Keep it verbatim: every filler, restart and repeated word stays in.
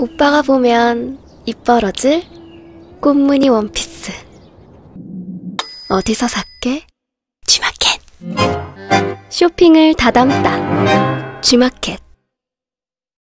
오빠가 보면 입 벌어질 꽃무늬 원피스. 어디서 샀게? 쥐마켓. 쇼핑을 다 담다. 쥐마켓.